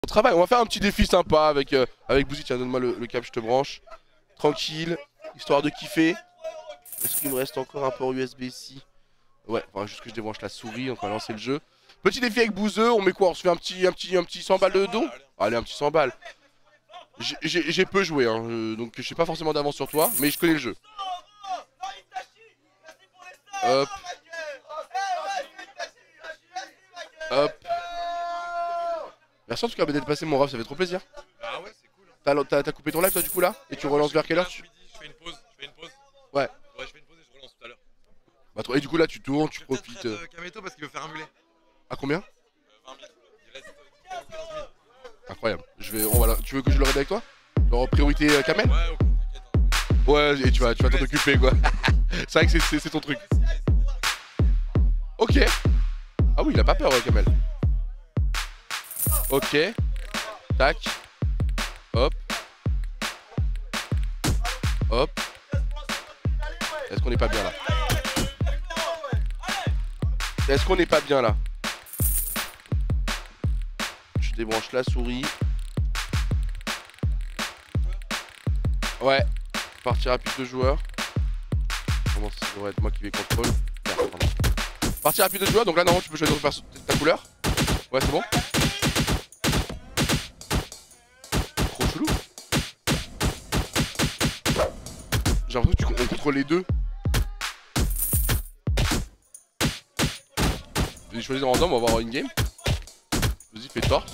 On travaille, on va faire un petit défi sympa avec Bouzy. Tiens, donne-moi le câble, je te branche. Tranquille, histoire de kiffer. Est-ce qu'il me reste encore un port USB ici? Ouais, enfin juste que je débranche la souris, donc on va lancer le jeu. Petit défi avec Bouzeux, on met quoi? On se fait un petit 100 balles de don? Allez, un petit 100 balles. J'ai peu joué, hein, donc je sais pas forcément d'avance sur toi, mais je connais le jeu. Hop. Hop. Merci en tout cas d'être passé mon ref, ça fait trop plaisir. Ah ouais, c'est cool. T'as coupé ton live toi du coup là? Et tu relances vers quelle heure? Je fais une pause, Ouais. Ouais, je fais une pause et je relance tout à l'heure. Bah, et du coup là tu tournes, tu profites. Kameto parce qu'il veut faire un mulet. À combien? 20 000. Il reste 15 000. Incroyable. Tu veux que je le raide avec toi? Genre priorité Kamel? Ouais, ok, t'inquiète. Hein. Ouais, et tu vas t'en occuper quoi. C'est vrai que c'est ton truc. Ok. Ah oui, il a pas peur Kamel. Ok. Tac. Hop. Hop. Est-ce qu'on n'est pas bien là? Est-ce qu'on n'est pas bien là? Je débranche la souris. Ouais. Partie rapide de joueur. Comment ça devrait être moi qui vais contrôle. Partie rapide de joueur, donc là normalement tu peux choisir ta couleur. Ouais, c'est bon. Trop chelou. J'ai l'impression qu'on contrôle les deux. J'ai choisi random, on va voir une game. Vas-y, fais torse.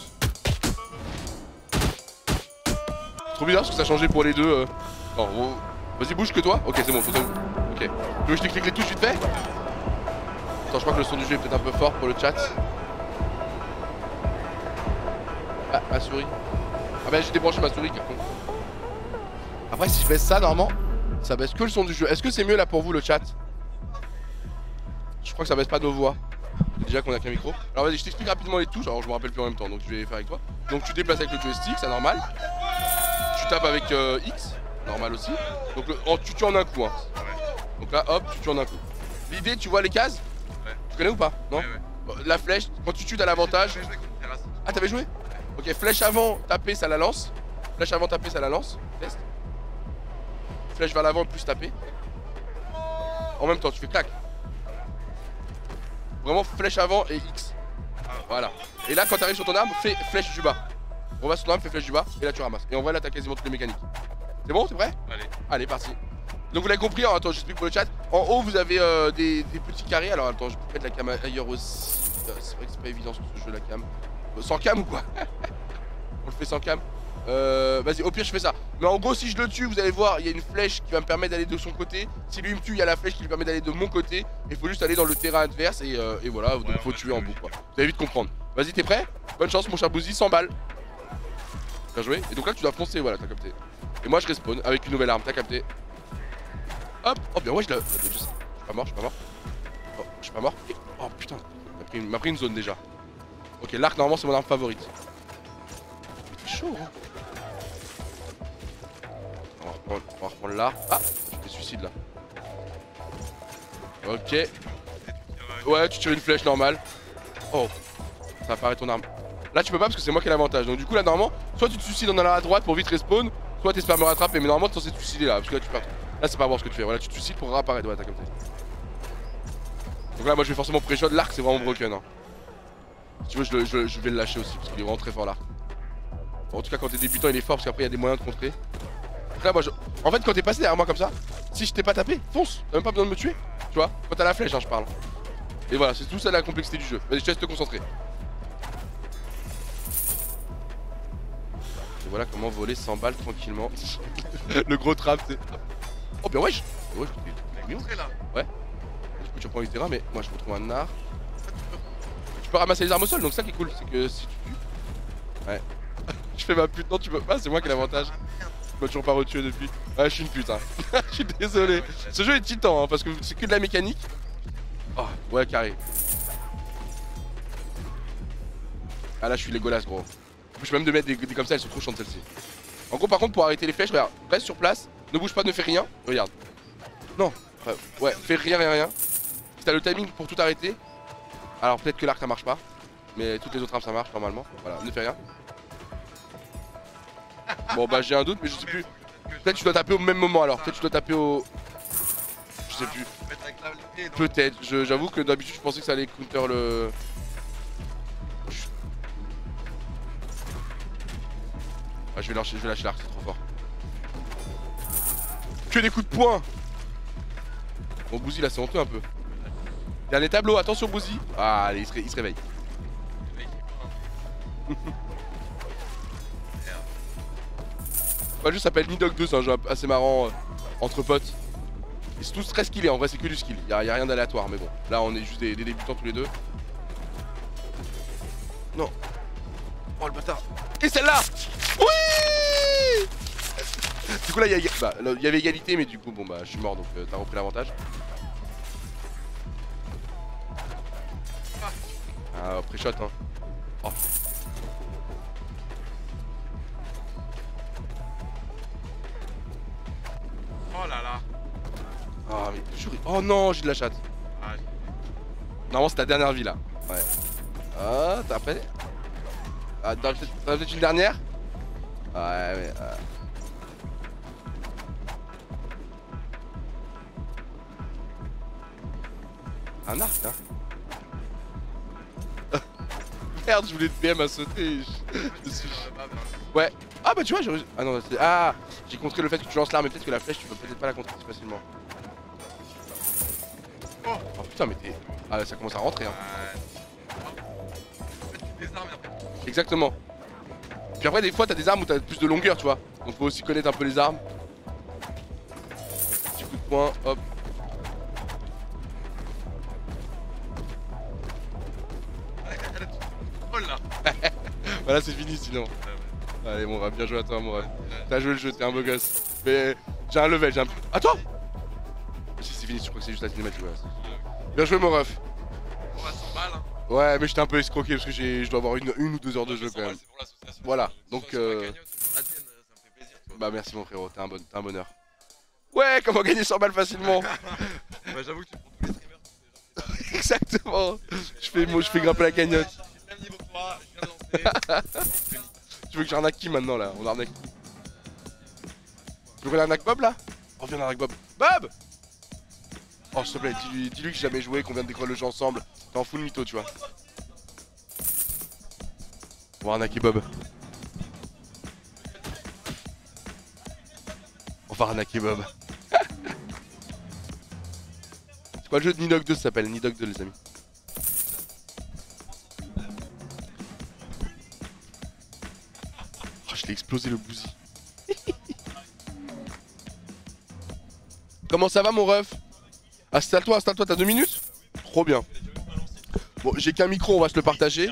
Trop bizarre parce que ça a changé pour les deux. Non, vas-y, bouge que toi. Ok, c'est bon, toi. Ok. Tu veux que je te clique les touches vite fait? Attends, je crois que le son du jeu est peut-être un peu fort pour le chat. Ah, ma souris. Ah bah j'ai débranché ma souris, quelconque. Après, si je baisse ça, normalement, ça baisse que le son du jeu. Est-ce que c'est mieux là pour vous le chat? Je crois que ça baisse pas nos voix. Déjà qu'on a qu'un micro. Alors vas-y, je t'explique rapidement les touches. Alors je me rappelle plus en même temps, donc je vais faire avec toi. Donc tu déplaces avec le joystick, c'est normal. Tu tapes avec X, normal aussi. Donc tu tues en un coup. Hein. Donc là, hop, tu tues en un coup. L'idée, tu vois les cases? Ouais. Tu connais ou pas? Non? Ouais, ouais. Bon, la flèche, quand tu tues, t'as l'avantage. Ah, t'avais joué? Ok, flèche avant, taper, ça la lance. Flèche avant, taper, ça la lance. Test. Flèche vers l'avant, plus taper. En même temps, tu fais clac. Vraiment flèche avant et X. Voilà. Et là, quand tu arrives sur ton arme, fais flèche du bas. On va sur ton arme, fais flèche du bas. Et là, tu ramasses. Et en vrai, là, t'as quasiment toutes les mécaniques. C'est bon? T'es prêt? Allez. Allez, parti. Donc, vous l'avez compris. Alors, attends, j'explique pour le chat. En haut, vous avez des petits carrés. Alors, attends, je peux mettre la cam ailleurs aussi. C'est vrai que c'est pas évident sur ce jeu, la cam. Sans cam ou quoi? On le fait sans cam. Vas-y, au pire, je fais ça. Mais en gros, si je le tue, vous allez voir, il y a une flèche qui va me permettre d'aller de son côté. Si lui me tue, il y a la flèche qui lui permet d'aller de mon côté. Il faut juste aller dans le terrain adverse et voilà, donc faut tuer en boucle quoi. Vous allez vite comprendre. Vas-y, t'es prêt? Bonne chance, mon cher Bouzy, 100 balles. Bien joué. Et donc là, tu dois foncer, voilà, t'as capté. Et moi, je respawn avec une nouvelle arme, t'as capté. Hop, oh bien, ouais, je suis pas mort, je suis pas mort. Oh, je suis pas mort. Oh putain, il m'a pris une zone déjà. Ok, l'arc, normalement, c'est mon arme favorite. C'est chaud, hein. On va reprendre l'arc. Ah, j'ai des suicides là. Ok. Ouais, tu tires une flèche normale. Oh, ça apparaît ton arme. Là, tu peux pas parce que c'est moi qui ai l'avantage. Donc, du coup, là, normalement, soit tu te suicides en allant à droite pour vite respawn, soit t'espères me rattraper. Mais normalement, tu es censé te suicider là parce que là, tu perds. Là, c'est pas voir ce que tu fais. Voilà, tu te suicides pour réapparaître. Ouais, t'as capté. Donc là, moi, je vais forcément pré-shot. L'arc, c'est vraiment broken. Hein. Si tu veux, je vais le lâcher aussi parce qu'il est vraiment très fort l'arc. Bon, en tout cas, quand t'es débutant, il est fort parce qu'après, il y a des moyens de contrer. Donc là, moi, en fait, quand t'es passé derrière moi comme ça, si je t'ai pas tapé, fonce. T'as même pas besoin de me tuer. Tu vois, quand t'as la flèche, hein, je parle. Et voilà, c'est tout ça la complexité du jeu. Vas-y, je te laisse te concentrer. Et voilà comment voler 100 balles tranquillement. Le gros trap, c'est. Oh, bien, wesh. Ouais, je Montrez là. Ouais. Du coup, tu reprends les terrains, mais moi, je retrouve un art. Tu peux ramasser les armes au sol, donc ça qui est cool, c'est que si tu tues. Ouais. Je fais ma pute. Non, tu peux pas, c'est moi qui ai l'avantage. Je m'as toujours pas retué depuis. Ouais, je suis une pute, hein. Je suis désolé. Ce jeu est titan, hein, parce que c'est que de la mécanique. Oh, ouais, carré. Ah là, je suis Legolas, gros. Je peux même de mettre des comme ça, elles sont trop chiantes celles-ci. En gros, par contre, pour arrêter les flèches, regarde, reste sur place, ne bouge pas, ne fais rien. Regarde. Non, ouais, fais rien, rien, rien. Si t'as le timing pour tout arrêter. Alors, peut-être que l'arc ça marche pas, mais toutes les autres armes ça marche normalement. Voilà, ne fais rien. Bon bah j'ai un doute mais je sais plus. Peut-être tu dois taper au même moment alors. Peut-être tu dois taper au... Je sais plus. Peut-être. J'avoue que d'habitude je pensais que ça allait counter le... Ah je vais lâcher l'arc, c'est trop fort. Que des coups de poing. Bon Bouzy là c'est honteux un peu. Dernier tableau, attention Bouzy. Ah allez il se réveille. Le jeu s'appelle Nidog 2, c'est un jeu assez marrant entre potes. Ils sont tous très skillés, en vrai c'est que du skill, y a rien d'aléatoire mais bon. Là on est juste des débutants tous les deux. Non. Oh le bâtard. Et celle-là. Oui. Du coup là il y avait égalité mais du coup bon bah je suis mort donc t'as repris l'avantage. Ah pré-shot hein. Oh. Oh là là. Ah mais toujours... Oh non j'ai de la chatte. Ah, Normalement c'est ta dernière vie là. Ouais. Ah t'as après. Ah t'en as peut-être une dernière. Ouais mais... Un arc hein. Merde je voulais te PM à sauter. Je suis... Ouais. Ah bah tu vois j'ai... Ah non c'est... Ah j'ai contré le fait que tu lances l'arme mais peut-être que la flèche tu peux peut-être pas la contrer si facilement. Oh putain mais t'es... Ah ça commence à rentrer hein. Des armes et après. Exactement. Puis après des fois t'as des armes où t'as plus de longueur tu vois. Donc faut aussi connaître un peu les armes. Petit coup de poing, hop. Oh là. Voilà c'est fini sinon. Allez bon on va bien jouer à toi mon ref. T'as joué le jeu, t'es un beau gosse. Mais j'ai un level, j'ai un... Ah toi. Si c'est fini, je crois que c'est juste la cinématique. Ouais. Bien joué mon ref. On va 100 balles. Hein. Ouais mais j'étais un peu escroqué parce que je dois avoir une ou 2 heures de jeu quand même. Voilà, donc Bah merci mon frérot, t'es un bonheur. Ouais, comment gagner 100 balles facilement. Bah j'avoue que tu prends tous les streamers. Exactement. Je fais grimper la cagnotte. Même niveau 3, je viens de lancer. Tu veux que j'arnaque qui maintenant là? On arnaque qui? Tu veux qu'on arnaque Bob là? On vient d'arnaque Bob. Bob! Oh s'il te plaît, dis-lui que j'ai jamais joué, qu'on vient de découvrir le jeu ensemble. T'es en full mytho tu vois. On va arnaquer Bob. On va arnaquer Bob. C'est quoi le jeu de Nidog 2 ça s'appelle? Nidog 2 les amis. Oh, je l'ai explosé le Bouzy. Comment ça va mon ref? Installe-toi, t'as 2 minutes? Trop bien. Bon, j'ai qu'un micro, on va se le partager.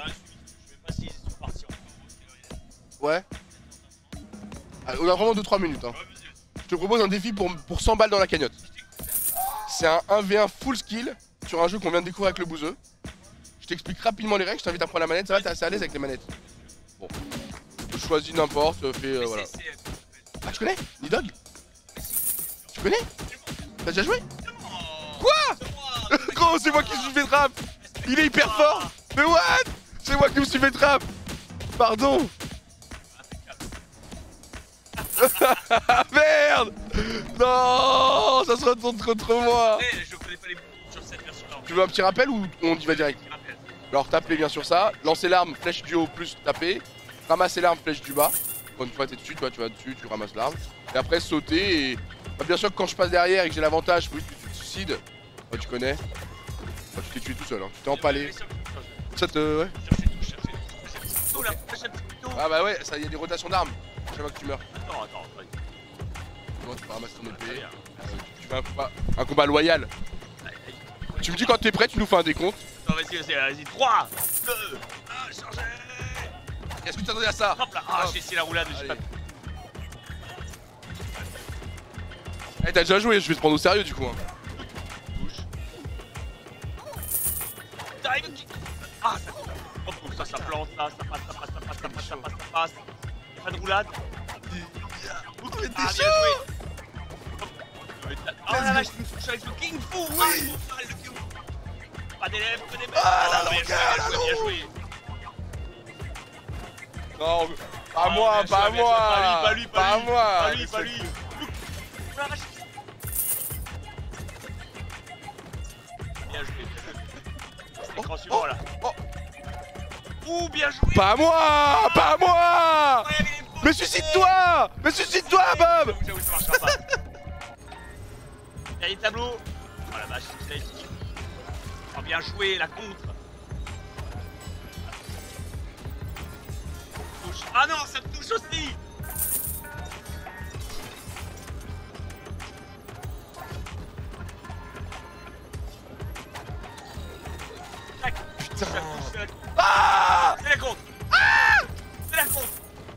Ouais. On a vraiment 2-3 minutes. Hein. Je te propose un défi pour 100 balles dans la cagnotte. C'est un 1v1 full skill sur un jeu qu'on vient de découvrir avec le bouseux. Je t'explique rapidement les règles, je t'invite à prendre la manette. Ça va, t'es assez à l'aise avec les manettes? Bon. Je choisis n'importe, fais voilà. Ah, tu connais Nidog? Tu connais? T'as déjà joué? Quoi? Gros, c'est moi qui me suis fait trap. Il est hyper fort. Mais what? C'est moi qui me suis fait trap. Pardon. Merde. Non, ça se retourne contre moi. Je connais pas les boutons sur cette version-là. Tu veux un petit rappel ou on y va direct? Alors tapez bien sur ça, lancez l'arme, flèche du haut plus taper, ramassez l'arme, flèche du bas. Une fois t'es dessus, toi tu vas dessus, tu ramasses l'arme. Et après sauter et... Bah, bien sûr que quand je passe derrière et que j'ai l'avantage, faut juste que tu te suicides. Bah, tu connais. Bah, tu t'es tué tout seul, hein. Tu t'es empalé. Ça te... Ouais. Ah bah ouais, ça y a des rotations d'armes. Chaque fois que tu meurs. Attends. Bon, tu peux ramasser ton épée. Tu fais un combat loyal. Tu me dis quand t'es prêt, tu nous fais un décompte. Non, vas-y, 3, 2, 1, chargez. Est-ce que tu t'attendais à ça? Hop là, ah, j'ai essayé la roulade, j'ai pas... Eh, t'as déjà joué, je vais te prendre au sérieux du coup. Hein. T'arrives. Ah, ça compte. Oh, ça plante, ça passe. Y'a pas de roulade. Ah, bien joué. Oh là là, je me touche avec le King Fu. Oui. Pas d'élèves, Ah, la bien joué. Non, Pas moi, bien pas sûr, moi. pas lui, Pas moi. Pas lui, pas lui. Oh la vache. Bien joué, bien joué. C'est l'écran suivant là. Oh. Ouh, bien joué. Pas moi, pas moi. Ouais, il est beau. Mais suicide-toi. Mais suicide-toi, Bob. J'avoue, ça marchera pas. Dernier tableau. Oh la vache, c'est magnifique. Oh, bien joué, la contre. Touche. Ah non, ça me touche aussi. Tac. Putain. C'est la contre. Ah. C'est la contre. C'est la contre.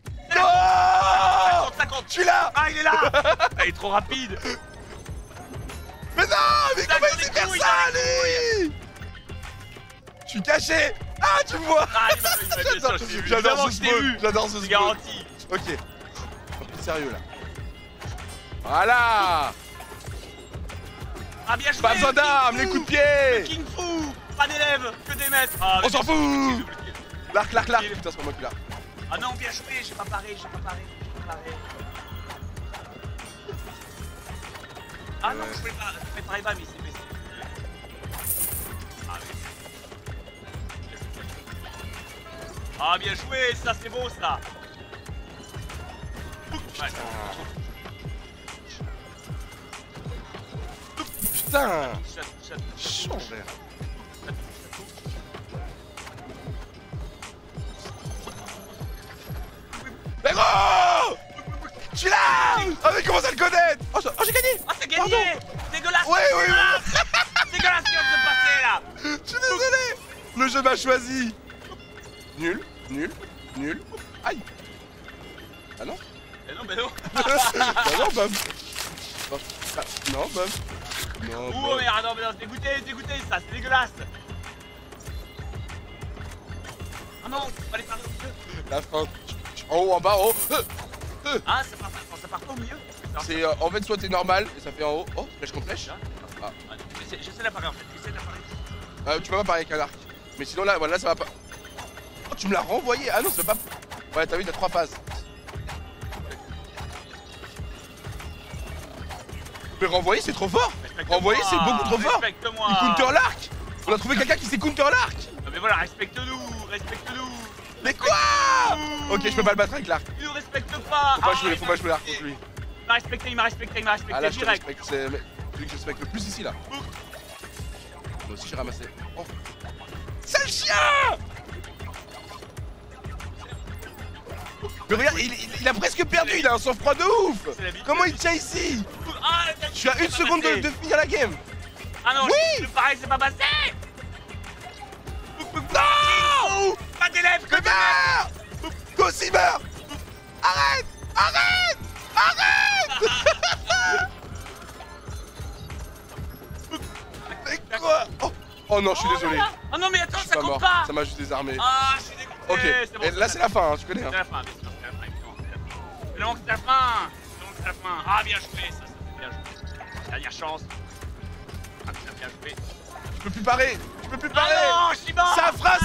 Non. Ça compte. Je suis là. Ah, il est là. Ah, il est trop rapide. Mais non, mais Ça comment a il sait des faire couilles, ça, il a des lui? Je suis caché. Ah, tu me vois. Ah, il m'a bien sûr, je t'ai vu. J'adore Évidemment ce que je t'ai spawn. vu. J'adore ce C'est spawn. garanti. Ok. Plus sérieux là. Voilà. Ah, bien joué. Pas besoin d'armes, les coups de pied. King Fu. Pas d'élèves, que des maîtres. Ah, On s'en fout. double kill. L'arc, l'arc, l'arc. Putain, c'est pas moi qui l'a. Ah non, bien joué, j'ai pas paré, j'ai pas paré. Ah non, je pouvais pas, je préparais pas, mais c'est baissé. Ah oui. Ah bien joué, ça c'est beau ça. Ouais. Putain. Chat. Chaud, frère. Mais gros. Je suis là. Ah, mais comment ça le connaître? Oh, j'ai gagné. Ah c'est gagné. Dégueulasse. Oui, oui, Dégueulasse. Dégueulasse ce qui vient de se passer là. Je suis désolé. Le jeu m'a choisi. Nul, nul, nul. Aïe. Ah non. Mais non, mais non. Bah non, Bob. Non, ah, non, Bob. Non, Ouh Bob. merde, non, dégoûté ça, c'est dégueulasse. Ah non, fallait faire au milieu. La fin. En haut, en bas, en haut. Ah, ça part pas au milieu. C'est en fait, soit t'es normal et ça fait en haut. Oh, flèche contre flèche. Ah. J'essaie d'apparer en fait, j'essaie d'apparer. Tu peux pas parer avec un arc. Mais sinon là, voilà, ça va pas. Oh, tu me l'as renvoyé. Ah non, ça va pas. Ouais, t'as vu, t'as 3 phases. Mais renvoyer, c'est trop fort. Renvoyer, c'est beaucoup trop fort. Respecte-moi. Il counter l'arc. On a trouvé quelqu'un qui sait counter l'arc. Ah, mais voilà, respecte-nous, respecte-nous. Mais quoi? Ok, je peux pas le battre avec l'arc. Il nous respecte pas. Faut pas jouer l'arc contre lui. Il m'a respecté, il m'a respecté Ah là, je te direct. respecte. C'est celui que je respecte le plus ici là. Moi aussi, j'ai ramassé. Oh. Sale chien! Mais regarde, il a presque perdu, il a un sang-froid de ouf! Comment il tient ici? Ah, Je suis à 1 seconde de finir la game! Ah non, Oui. le pareil, c'est pas passé! Non! Pas d'élèves, que Mais des meurs! Toi aussi meurs! Arrête! Arrête! Arrête! Mais quoi? Oh non, je suis désolé. Oh non, mais attends, Je suis ça pas compte mort. pas! Ça m'a juste désarmé. Ah, je suis dégoûté! Ok, C'est bon, et là c'est la fin, hein, tu connais. C'est Hein. la fin, bien sûr, c'est la fin, évidemment, c'est la fin. Mais non, c'est la fin! Donc c'est la fin. Ah, bien joué, ça c'est bien joué. Dernière chance. Ah, putain, bien joué. Je peux plus parer! Je peux plus parer! Ah non, je suis mort! Ça fera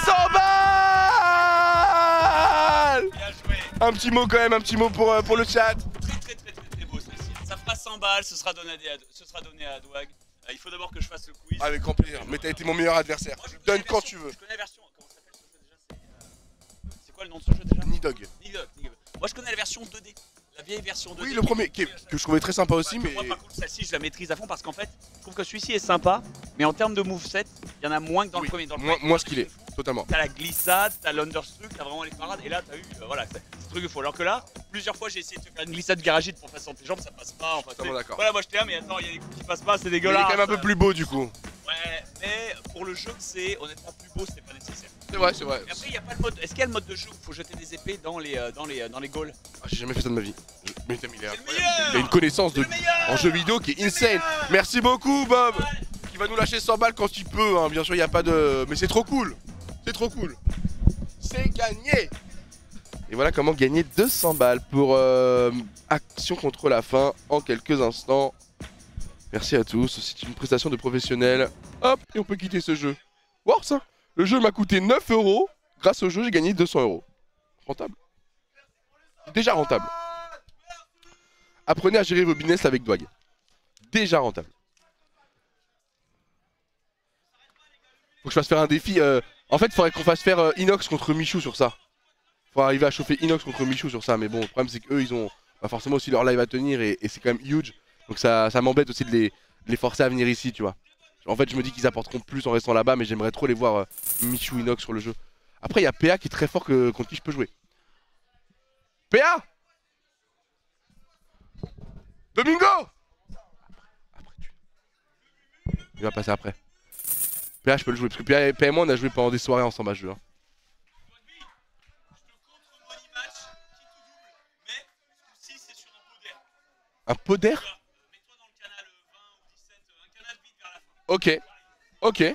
100 balles! Bien joué. Un petit mot quand même, un petit mot pour le chat. Très beau ceci. Ça fera 100 balles, ce sera donné à Adwag. Il faut d'abord que je fasse le quiz. Avec grand plaisir, mais t'as été mon meilleur adversaire. Moi, je Tu connais donnes la quand version- tu veux. Je connais la version. Comment s'appelle ce jeu déjà? C'est quoi le nom de ce jeu déjà? Nidog. Nidog. Moi je connais la version 2D. La vieille version 2D. Oui, le premier, que je trouvais très sympa aussi, mais. Moi par contre celle-ci je la maîtrise à fond parce qu'en fait je trouve que celui-ci est sympa, mais en termes de moveset, il y en a moins que dans Oui, le premier. Dans le moins- premier, moins skillé, totalement. T'as la glissade, t'as l'understruck, t'as vraiment les parades, et là t'as eu, voilà, c'est ce truc il faut. Alors que là, plusieurs fois j'ai essayé de faire une glissade garagite pour faire sur tes jambes, ça passe pas. Enfin, Totalement d'accord. voilà, moi j'étais là, mais attends, il y a des coups qui passent pas, c'est Il est dégueulasse. quand même un peu plus beau du coup. Ouais, mais pour le jeu que c'est, honnêtement plus beau, c'était pas nécessaire. C'est vrai, c'est vrai. Et après, il y a pas le mode. Est-ce qu'il y a le mode de jeu où il faut jeter des épées dans les goals? Ah, j'ai jamais fait ça de ma vie. Mais il est C'est le incroyable. meilleur. Il a une connaissance C'est de le meilleur. en jeu vidéo qui est C'est le insane. meilleur. Merci beaucoup Bob, Ouais. qui va nous lâcher 100 balles quand il peut. Hein. Bien sûr, il n'y a pas de. Mais c'est trop cool. C'est trop cool. C'est gagné. Et voilà comment gagner 200 balles pour Action contre la faim en quelques instants. Merci à tous. C'est une prestation de professionnel. Hop, et on peut quitter ce jeu. Wow, ça. Le jeu m'a coûté 9 €. Grâce au jeu, j'ai gagné 200 €. Rentable. Déjà rentable. Apprenez à gérer vos business avec Dwag. Déjà rentable. Faut que je fasse faire un défi. En fait, il faudrait qu'on fasse faire Inox contre Michou sur ça. Faut arriver à chauffer Inox contre Michou sur ça. Mais bon, le problème c'est qu'eux, ils ont forcément aussi leur live à tenir et c'est quand même huge. Donc ça m'embête aussi de les forcer à venir ici, tu vois. En fait, je me dis qu'ils apporteront plus en restant là-bas, mais j'aimerais trop les voir Michou, Inox sur le jeu. Après, il y a PA qui est très fort contre qui je peux jouer. PA Domingo après, il va passer après. PA, je peux le jouer, parce que PA et moi, on a joué pendant des soirées ensemble à ce jeu. Hein. Un pot d'air? Ok. Ok.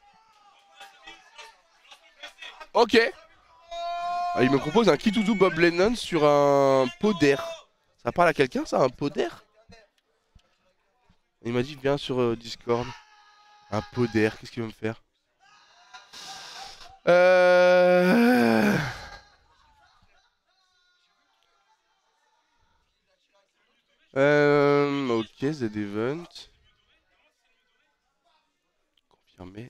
Ok. Ah, il me propose un Kituzu Bob Lennon sur un pot d'air. Ça parle à quelqu'un ça, un pot d'air? Il m'a dit viens sur Discord. Un pot d'air, qu'est-ce qu'il veut me faire? Ok, Z-Event. Confirmé.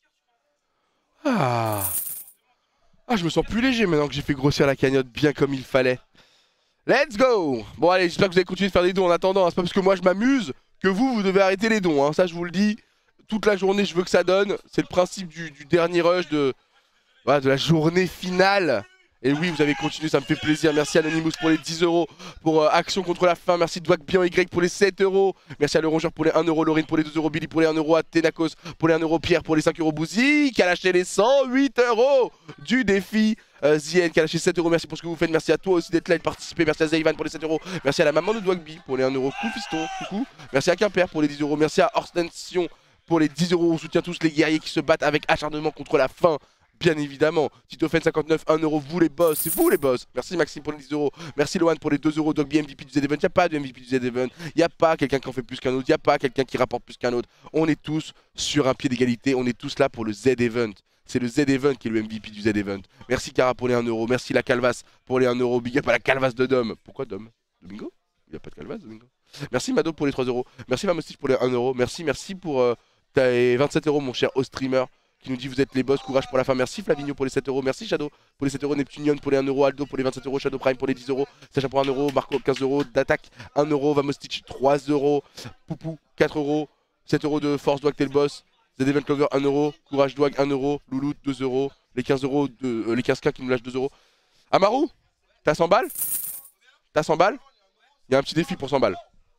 Ah, je me sens plus léger maintenant que j'ai fait grossir la cagnotte bien comme il fallait. Let's go. Bon allez, j'espère que vous allez continuer de faire des dons en attendant. Hein. C'est pas parce que moi je m'amuse que vous devez arrêter les dons. Hein. Ça je vous le dis. Toute la journée je veux que ça donne. C'est le principe du dernier rush de la journée finale. Et oui, vous avez continué, ça me fait plaisir. Merci Anonymous pour les 10 € pour Action contre la faim. Merci Dwag bien Y pour les 7 €. Merci à Le Rongeur pour les 1 €, Laurine pour les 2 €, Billy pour les 1 €, Athénakos pour les 1 €, Pierre pour les 5 €, Bouzy qui a lâché les 108 € du défi. Zien qui a lâché 7 €, merci pour ce que vous faites. Merci à toi aussi d'être là et de participer. Merci à Zayvan pour les 7 €. Merci à la maman de Dwagby pour les 1 €. Coucou fiston, coucou. Merci à Quimper pour les 10 €. Merci à Horstension pour les 10 €. On soutient tous les guerriers qui se battent avec acharnement contre la faim. Bien évidemment, TitoFen59, 1 €, vous les boss, c'est vous les boss. Merci Maxime pour les 10 €, merci Lohan pour les 2 €, Dogby MVP du Z-Event, il n'y a pas de MVP du Z-Event, il n'y a pas quelqu'un qui en fait plus qu'un autre, il n'y a pas quelqu'un qui rapporte plus qu'un autre. On est tous sur un pied d'égalité, on est tous là pour le Z-Event. C'est le Z-Event qui est le MVP du Z-Event. Merci Cara pour les 1 €, merci la Calvas pour les 1 €, big up à la Calvas de Dom. Pourquoi Dom? Domingo? Il n'y a pas de Calvas, Domingo. Merci Mado pour les 3 €, merci Famostich pour les 1 €, merci pour tes 27 € mon cher O-Streamer. Qui nous dit vous êtes les boss, courage pour la fin. Merci Flavigno pour les 7 €, merci Shadow pour les 7 €, Neptunion pour les 1 €, Aldo pour les 27 €, Shadow Prime pour les 10 €, Sacha pour 1 €, Marco 15 €, d'attaque 1 €, Vamostich 3 €, Poupou 4 €, 7 € de force, Dwag t'es le boss, Z-Event Clover 1 €, courage Dwag 1 €, Louloute 2 €, les 15 € les 15K qui nous lâchent 2 €. Amaru, t'as 100 balles? T'as 100 balles? Il y a un petit défi pour 100 balles.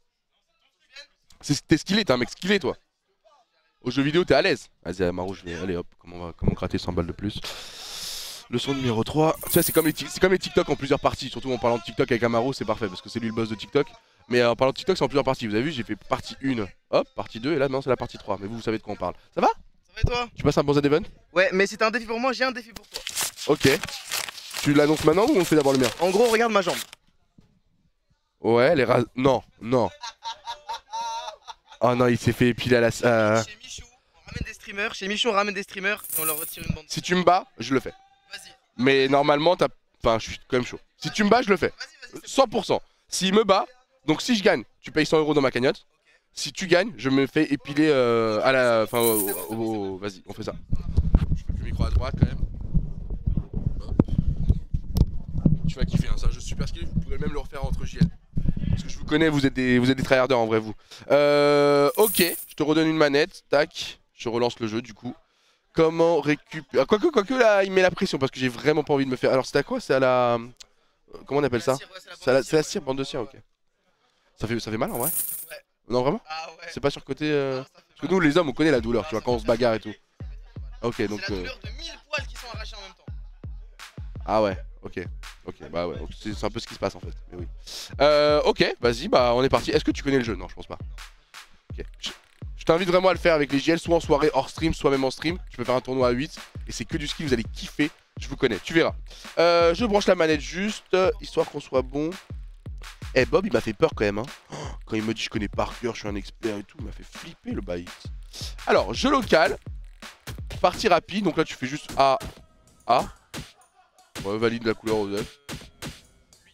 T'es skillé, t'es un mec skillé toi. Aux jeux vidéo, t'es à l'aise. Vas-y, Amaru, je vais. Allez hop, comment gratter 100 balles de plus. Leçon numéro 3. Tu sais, c'est comme les TikTok en plusieurs parties. Surtout en parlant de TikTok avec Amaru, c'est parfait parce que c'est lui le boss de TikTok. Mais en parlant de TikTok, c'est en plusieurs parties. Vous avez vu, j'ai fait partie 1, hop, partie 2, et là, non, c'est la partie 3. Mais vous savez de quoi on parle. Ça va? Ça va et toi? Tu passes un bon Z-Event? Ouais, mais si t'as un défi pour moi, j'ai un défi pour toi. Ok. Tu l'annonces maintenant ou on fait d'abord le mien? En gros, regarde ma jambe. Ouais, les ras. Non, non. Oh non, il s'est fait épiler à la. Chez Michou, on ramène des streamers. Chez Michou, on ramène des streamers et on leur retire une bande. Si tu me bats, je le fais. Vas-y. Mais normalement, t'as. Enfin, je suis quand même chaud. Si tu me bats, je le fais. Vas-y, 100%. S'il me bat, donc si je gagne, tu payes 100 € dans ma cagnotte. Okay. Si tu gagnes, je me fais épiler à la. Enfin, vas-y, on fait ça. Je mets le micro à droite quand même. Hop. Tu vas kiffer, hein, c'est un jeu super skillé. Vous pourrez même le refaire entre JL. Parce que je vous connais, vous êtes des tryharders en vrai, vous. Ok, je te redonne une manette. Tac, je relance le jeu du coup. Comment récupérer. Quoique là, il met la pression parce que j'ai vraiment pas envie de me faire. Alors, c'est à quoi? C'est à la. Comment on appelle ça? C'est la cire, bande de cire, ok. Ça fait mal en vrai? Ouais. Non, vraiment? Ah ouais. C'est pas sur le côté. Non, Parce que nous, les hommes, on connaît la douleur, tu vois, quand on se bagarre et tout. Ok, donc. C'est la douleur de 1000 poils qui sont arrachés en même temps. Ah ouais, ok. Ok, bah ouais, c'est un peu ce qui se passe en fait. Mais oui. Ok, vas-y, bah on est parti. Est-ce que tu connais le jeu? Non, je pense pas. Ok. Je t'invite vraiment à le faire avec les JL, soit en soirée hors stream, soit même en stream. Tu peux faire un tournoi à 8 et c'est que du skill, vous allez kiffer. Je vous connais, tu verras. Je branche la manette juste, histoire qu'on soit bon. Eh Bob, il m'a fait peur quand même. Hein. Quand il me dit je connais par cœur, je suis un expert et tout, il m'a fait flipper le bail. Alors, jeu local, partie rapide. Donc là, tu fais juste A. Ouais, valide la couleur aux œufs.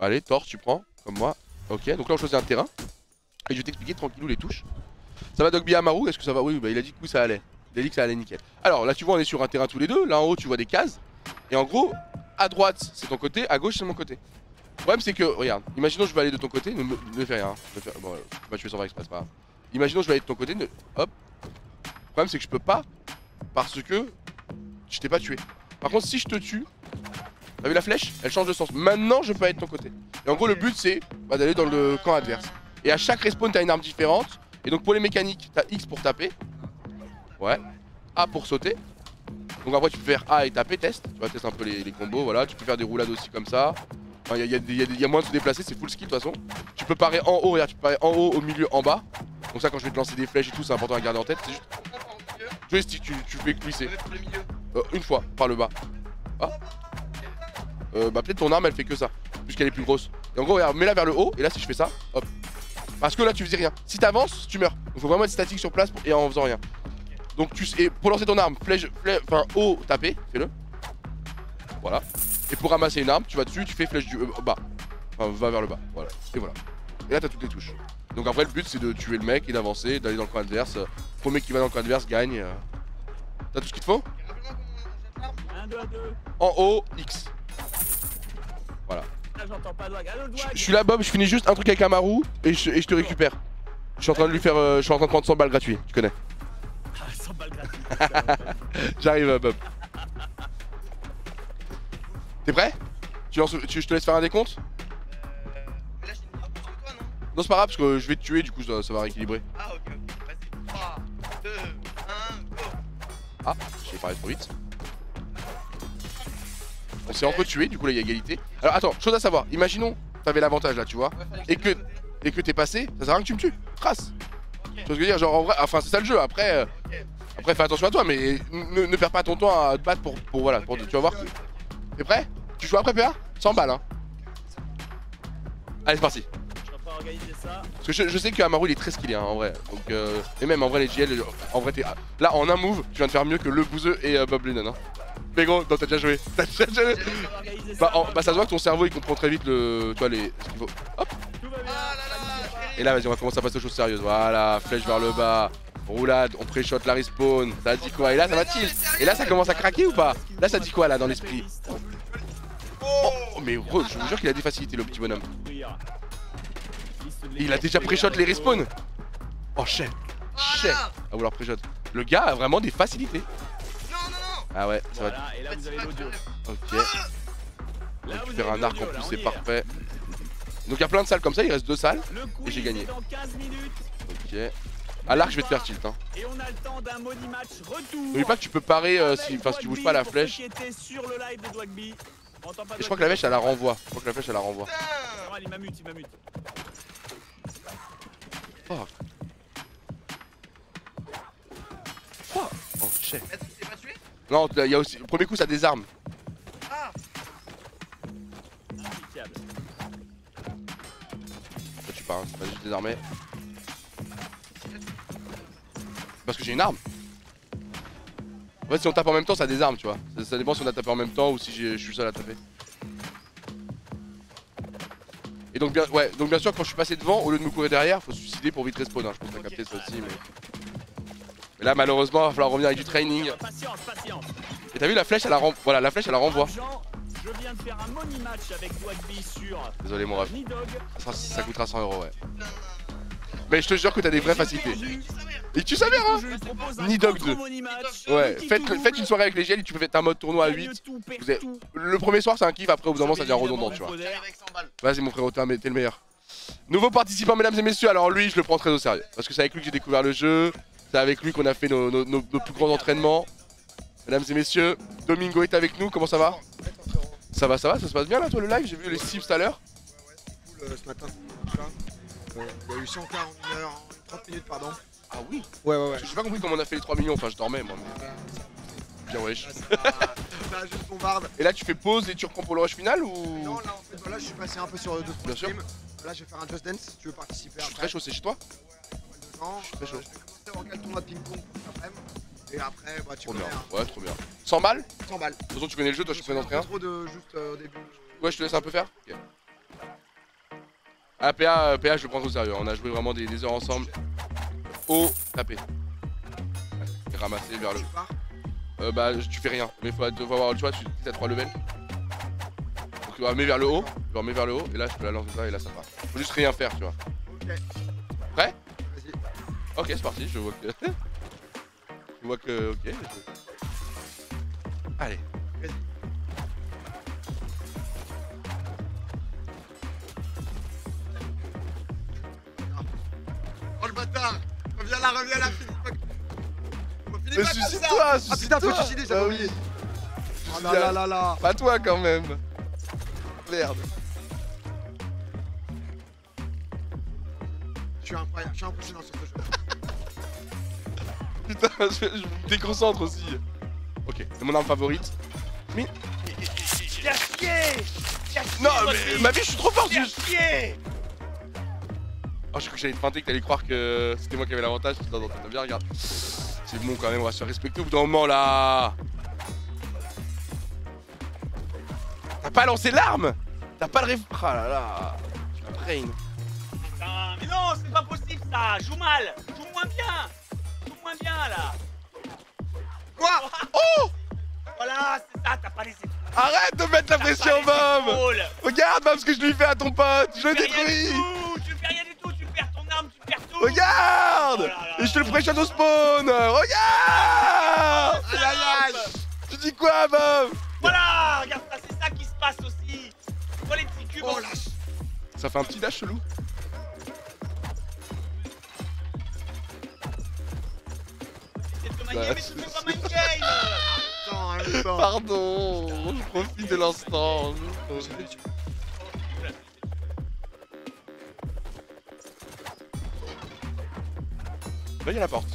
Allez, torse, tu prends, comme moi. Ok, donc là on choisit un terrain. Et je vais t'expliquer tranquillou les touches. Ça va Dogby Amaru, est-ce que ça va? Oui, bah il a dit que oui, ça allait. Il a dit que ça allait nickel. Alors là tu vois on est sur un terrain tous les deux. Là en haut tu vois des cases. Et en gros, à droite c'est ton côté, à gauche c'est mon côté. Le problème c'est que, regarde, imaginons je vais aller de ton côté, ne fais rien. Bon, tu vas tuer sans faire exprès, c'est pas grave. Imaginons je vais aller de ton côté, hop. Le problème c'est que je peux pas, parce que je t'ai pas tué. Par contre si je te tue, t'as vu la flèche? Elle change de sens. Maintenant je peux aller de ton côté. Et en gros le but c'est d'aller dans le camp adverse. Et à chaque respawn t'as une arme différente. Et donc pour les mécaniques, t'as X pour taper. Ouais. A pour sauter. Donc après tu peux faire A et taper, test. Tu vas tester un peu les combos, voilà. Tu peux faire des roulades aussi comme ça. Enfin, y a moyen de se déplacer, c'est full skill de toute façon. Tu peux parer en haut, regarde, tu peux parer en haut, au milieu, en bas. Donc ça quand je vais te lancer des flèches et tout, c'est important à garder en tête. C'est juste joystick, tu fais glisser. Une fois, par le bas. Ah. Bah peut-être ton arme elle fait que ça, puisqu'elle est plus grosse. Et en gros regarde, mets-la vers le haut, et là si je fais ça, hop. Parce que là tu faisais rien. Si t'avances, tu meurs. Donc faut vraiment être statique sur place et en faisant rien. Donc et pour lancer ton arme, enfin haut, taper, fais-le. Voilà. Et pour ramasser une arme, tu vas dessus, tu fais flèche du bas. Enfin va vers le bas, voilà. Et voilà. Et là t'as toutes les touches. Donc après le but c'est de tuer le mec et d'avancer, d'aller dans le coin adverse. Premier qui va dans le coin adverse gagne. T'as tout ce qu'il te faut? 1, 2, 2. En haut, X. Voilà. Là, j'entends pas de Je suis là Bob, je finis juste un truc avec Amaru et je te récupère. Je suis en train de lui faire, je suis en train de prendre 100 balles gratuits, tu connais. Ah, 100 balles gratuites. J'arrive Bob. T'es prêt? Je te laisse faire un décompte? Mais là, j'ai une frappe sur toi, non? Non c'est pas grave parce que je vais te tuer du coup ça va rééquilibrer. Ah, ok, ok. Vas-y. 3, 2, 1, go. Ah, j'ai parlé trop vite. On s'est entre-tué, du coup là il y a égalité. Alors attends, chose à savoir, imaginons t'avais l'avantage là tu vois, et que t'es passé, ça sert à rien que tu me tues, trace. Tu vois ce que je veux dire, genre en vrai, enfin c'est ça le jeu, après fais attention à toi, mais ne perds pas ton temps à te battre pour voilà, tu vas voir. T'es prêt? Tu joues après PA? 100 balles hein. Allez c'est parti. Je suis en train d'organiser ça. Parce que je sais que Amaru il est très skillé hein, en vrai. Donc et même en vrai les GL, en vrai t'es là en un move, tu viens de faire mieux que le Bouzeux et Bob Lennon hein. Mais gros, non t'as déjà joué. T'as déjà joué. Bah ça se voit que ton cerveau il comprend très vite le. Tu vois les. Ce qu'il faut. Hop. Tout va bien. Et là vas-y on va commencer à passer aux choses sérieuses. Voilà, flèche vers le bas. Roulade, on pré-shot la respawn. Ça dit quoi? Et là ça va tilt. Et là ça commence à craquer ou pas? Là ça dit quoi là dans l'esprit? Oh mais gros, je vous jure qu'il a des facilités le petit bonhomme. Il a déjà pré-shot les respawns. Oh shit. Shit. À vouloir pré-shot. Le gars a vraiment des facilités. Ah ouais, ça va. Voilà, et là vous avez l'audio. Ok. On va faire un arc en plus, c'est parfait. Donc il y a plein de salles comme ça, il reste 2 salles. Et j'ai gagné. Dans 15 minutes. Ok. À l'arc, je vais te faire tilt. Hein. Et on a le temps d'un Money Match retour. N'oublie pas que tu peux parer si tu bouges pas la flèche. Et Sur le live de Dwagby. je crois que la flèche elle la renvoie. Je crois que la flèche elle la renvoie. Il m'amute, il m'amute. Fuck. Fuck. Oh shit. T'es pas tué? Non, il y a aussi. Le premier coup ça désarme. Ah. Impeccable. Ça tue pas, hein. Vas-y, je désarmais. Parce que j'ai une arme. En fait si on tape en même temps ça désarme tu vois. Ça dépend si on a tapé en même temps ou si je suis seul à taper. Et donc bien sûr quand je suis passé devant, au lieu de me courir derrière, faut se suicider pour vite respawn hein. Je pense que t'as capté ça aussi mais là malheureusement il va falloir revenir avec du training. Patience, patience. Et t'as vu la flèche elle la renvoie. Voilà la flèche elle la renvoie. Je viens de faire un money match avec Dwagby sur Désolé mon ref. Nidog. Ça coûtera 100 € ouais. Mais je te jure que t'as des vraies facilités. Et tu savais hein. Nidog 2. Ouais, faites une soirée avec les GL et tu peux faire un mode tournoi à 8. Le premier soir c'est un kiff, après au bout d'un moment ça devient redondant tu vois. Vas-y mon frérot, t'es le meilleur. Nouveau participant mesdames et messieurs, alors lui je le prends très au sérieux. Parce que c'est avec lui que j'ai découvert le jeu. C'est avec lui qu'on a fait nos plus grands entraînements. Mesdames et messieurs, Domingo est avec nous, comment ça va? Ça va, ça se passe bien là toi le live? J'ai vu les cibles tout à l'heure. Ouais, cool ce matin. Il y a eu 100K en 1 heure, en 30 minutes pardon. Ah oui. Ouais. J'ai pas compris comment on a fait les 3 millions, enfin je dormais moi. Mais... Bien wesh. Ça a juste bombarde. Et là tu fais pause et tu reprends pour le rush final ou? Non là en fait voilà, je suis passé un peu sur 2-3 streams. Là je vais faire un Just Dance si tu veux participer. Je suis très chaud, c'est chez toi? Je suis très chaud. Je vais commencer en tournoi de ping-pong après. Et après bah tu trop connais. bien. Ouais trop bien. 100 balles? 100 balles. De toute façon tu connais le jeu, toi je te présente rien. Trop de juste au début. Ouais je te laisse un peu faire. Okay. Ah, PA, je le prends au sérieux. On a joué vraiment des heures ensemble. Oh, taper. Et ramasser vers le. Tu pars. Bah, tu fais rien. Mais faut avoir le choix, tu cliques à 3 levels. Donc, tu la mets vers le haut. Je la remets vers le haut. Et là, je peux la lancer ça et là, ça part. Faut juste rien faire, tu vois. Ok. Prêt? Vas-y. Ok, c'est parti. Je vois que. Je vois que. Ok. Allez. Vas-y. Oh le bâtard! Reviens là, finis pas. Finis Mais pas comme ça! suicide-toi, Ah putain, faut suicide-toi. suicider, j'avais Ah oublié! oui. Oh là là là! Pas toi quand même. Merde. Je suis incroyable, je suis impressionnant sur ce jeu. Putain, je me déconcentre aussi. Ok, c'est mon arme favorite. Viens chier! Viens chier, Non, votre mais vie. ma vie, je suis trop fort. Viens chier! Oh, je crois que j'allais te feinter, que t'allais croire que c'était moi qui avais l'avantage. Non, non, t'as bien, regarde. C'est bon quand même, on va se faire respecter au bout d'un moment là. T'as pas lancé l'arme. T'as pas le ref. Ah là là. Tu me brain. Putain, mais non, c'est pas possible ça! Joue mal! Joue moins bien! Joue moins bien là! Quoi? Oh, Voilà, c'est ça, t'as pas les épaules! arrête de mettre la pression, Bob. Regarde, Bob, ce que je lui fais à ton pote. Je le détruis. Tu fais rien du tout, tu perds ton arme, tu perds tout! Regarde. Oh là là Et je te le ferai shadow spawn. Regarde. Aïe aïe aïe! Tu dis quoi, Bob? Voilà! Regarde ça, c'est ça qui se passe aussi! Tu vois les petits cubes? Oh la Ça fait un petit dash chelou. C'est de te manier, Bah, mais tu fais pas mind game! putain, en même temps! Pardon, je profite de l'instant. Là, il y a la porte.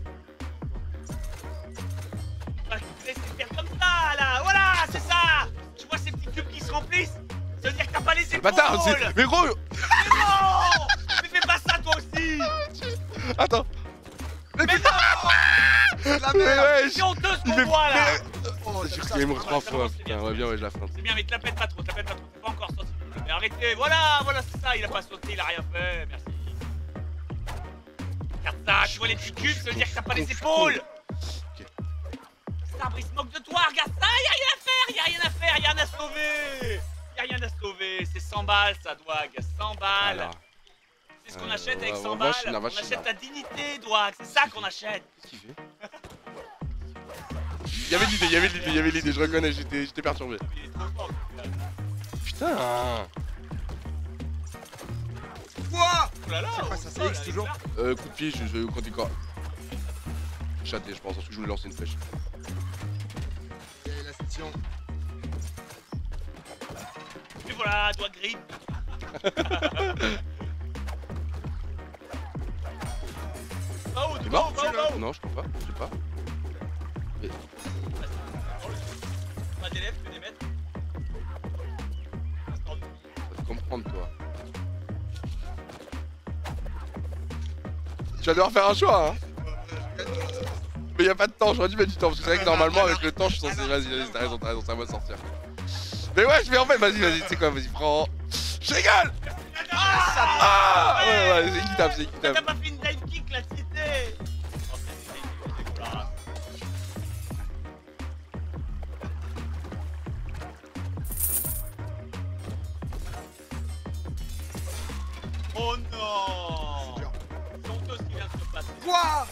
Ah, tu te laisses faire comme ça là! Voilà, c'est ça! Tu vois ces petits cubes qui se remplissent? Ça veut dire que t'as pas les épaules! Bâtard, c'est. Mais gros. Mais non! Mais fais pas ça toi aussi! Attends. Mais non! C'est de la Mais merde! ouais, C'est honteux ce il qu'on fait- voit là! Oh, J'ai ça, cru qu'il me c'est trois c'est fois. bon, c'est bien, Putain, ouais, bien, ouais, je la feinte. C'est bien, mais te la pète pas trop, t'es pas encore sorti. Mais arrêtez, voilà, c'est ça, il a pas sauté, il a rien fait, merci. Regarde ça, tu vois les petits cubes, ça veut dire que t'as pas les épaules! Sabre, il se moque de toi, regarde ça, y'a rien à faire, y'a rien à sauver! Y'a rien à sauver, c'est 100 balles ça, Dwag, 100 balles! Voilà. C'est ce qu'on achète avec ouais, 100 ouais, balles, vachina, on vachina. achète ta dignité, Dwag, c'est ça qu'on achète! Qu'est-ce qu'il fait? Il y avait l'idée, je reconnais, j'étais perturbé. Il est trop fort, celui-là. Putain. Quoi? Oh là là! C'est quoi, oh ça, là c'est là, X il est toujours? clair. Coup de pied, je vais compter quoi? Chaté, je pense, parce que je voulais lancer une flèche. Et la section. Et voilà, Dwag grip! Va où, T'es va mort? où, va où, va où? Non, je crois pas, je sais pas. Pas d'élèves, que des maîtres. Faut te comprendre, toi. Tu vas devoir faire un choix, hein. Mais y a pas de temps, j'aurais dû mettre du temps, parce que c'est vrai que normalement, avec le temps, je suis censé. Vas-y, t'as raison, c'est à moi de sortir. Mais ouais, je vais en fait, vas-y, tu sais quoi, vas-y, prends. Je rigole! Ah! Ouais, c'est équitable, c'est T'as équitable. pas fait une dive kick là, cité! Oh, c'est dégueulasse. Oh non! C'est dur. C'est honteux ce qui vient de se passer. Quoi?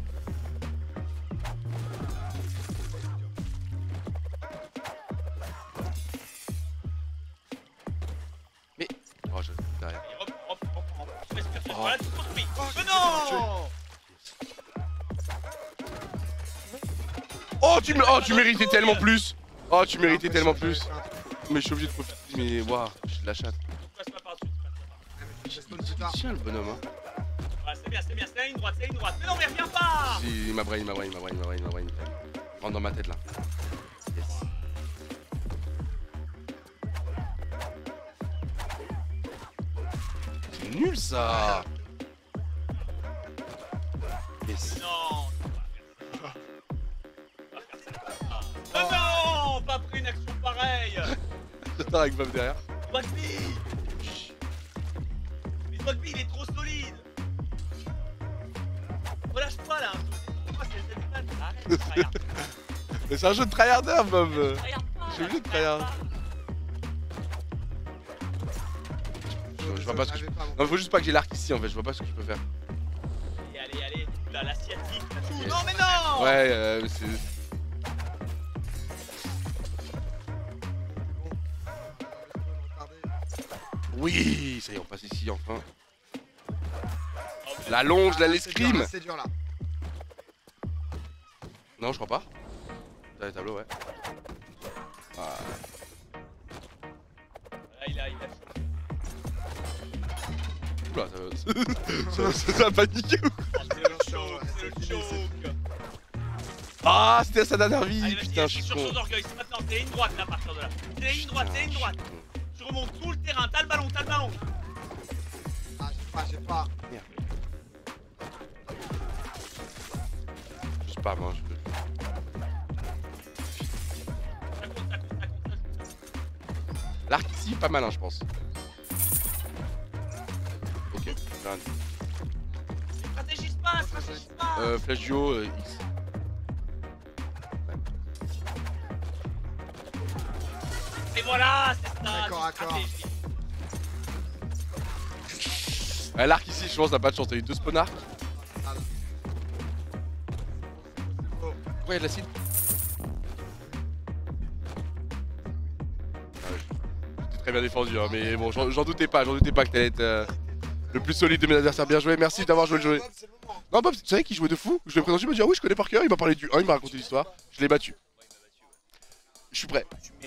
Oh, je derrière. Allez, hop, tu respires, Oh. voilà, tu construis. Oh, Mais je non! Oh, tu méritais tellement plus! Oh, tu méritais tellement plus! J'avais fait un truc. Mais je suis obligé de profiter, mais waouh, je la chatte. Tu passes pas par-dessus, tu passes pas par-dessus. Je spawn plus tard. Tiens, le bonhomme, hein. Voilà, c'est bien, c'est la ligne droite, c'est la ligne droite. Mais non, mais reviens pas! Il m'a brain. Rentre dans ma tête là. Yes. C'est nul ça! Yes. Non! Pas faire ça comme ça. Oh non! Pas pris une action pareille! J'attends avec Bob derrière. Vas-y! rugby, il est trop solide. Relâche-toi là. Moi, c'est le Zen. Arrête de tryhard. Mais c'est un jeu de tryharder, Bob. Tryhard pas, Je suis obligé de tryhard tryhard. pas. Je vois pas ce que je... j'arrivais pas à Non, il faut juste pas que j'ai l'arc ici en fait, je vois pas ce que je peux faire. Allez, là, l'asiatique. Non, mais non. Ouais, mais c'est... Oui, ça y est, on passe ici enfin. Oh, mais La longe, la C'est dur, l'escrime. là, c'est dur là. Non, je crois pas. T'as les tableaux, ouais. Ah. Là, il a chaud. Oula, ça a paniqué ou quoi? Oh, c'est le choc, c'est le choc. Ah, c'était à sa dernière vie. Allez, vas-y, Putain, je appuie suis sur con. son orgueil. C'est maintenant, c'est la ligne droite là, à partir de là. C'est la ligne droite, c'est la ligne droite. Tu remontes tout le terrain, t'as le ballon, t'as le ballon. Ah, j'ai pas. Je spam, hein, Ça compte. L'arc ici, pas malin, je pense. Ok, j'ai rien dit. Stratégise pas, stratégise pas. Flash duo, X. Et voilà, c'est ça. D'accord, du stratégie. L'arc ici, je pense, t'as pas de chance. T'as eu 2 spawn arc. Ah, là. Pourquoi il y a de l'acide? Ah ouais, j'étais très bien défendu, hein, mais bon, j'en doutais pas que t'allais être le plus solide de mes adversaires. Bien joué, merci d'avoir joué le jeu. C'est le moment. Non, Bob, tu savais qu'il jouait de fou? Je lui ai présenté, il m'a dit ah oui, je connais par cœur. Il m'a parlé du 1, il m'a raconté l'histoire. Je l'ai battu. Je suis prêt.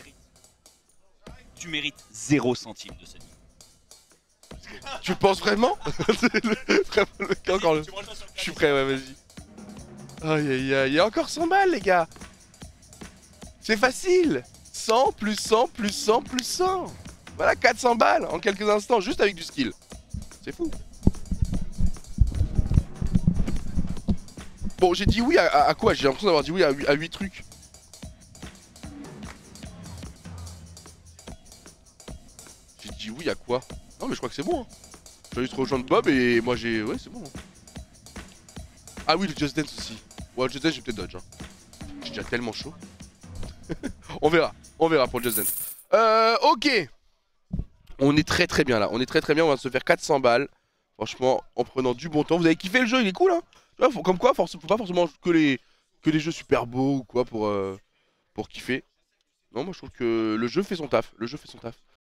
Tu mérites 0 centime de cette vie. Tu penses vraiment? Vraiment, le gars, encore le. Je suis prêt, ouais, vas-y. Aïe aïe aïe, il y a encore 100 balles, les gars. C'est facile. 100 plus 100 plus 100 plus 100. Voilà, 400 balles en quelques instants, juste avec du skill. C'est fou. Bon, j'ai dit oui à quoi? J'ai l'impression d'avoir dit oui à 8 trucs. J'ai dit oui à quoi? Non, mais je crois que c'est bon. Hein. J'ai juste rejoindre Bob et moi j'ai... Ouais, c'est bon. Hein. Ah oui, le Just Dance aussi. Ouais, le Just Dance, j'ai peut-être dodge. Hein. J'ai déjà tellement chaud. On verra pour le Just Dance. Ok. On est très bien là. On est très bien. On va se faire 400 balles. Franchement, en prenant du bon temps. Vous avez kiffé le jeu, il est cool, hein. Tu vois, comme quoi, faut pas forcément que les jeux super beaux ou quoi pour kiffer. Non, moi je trouve que le jeu fait son taf.